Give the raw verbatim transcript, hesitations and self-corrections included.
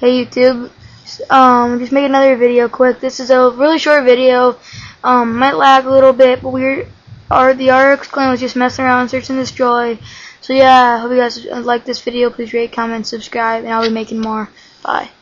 Hey YouTube, um, just make another video quick. This is a really short video. Um, might lag a little bit, but we're our the R X clan was just messing around, searching this joy. So yeah, I hope you guys like this video. Please rate, comment, subscribe, and I'll be making more. Bye.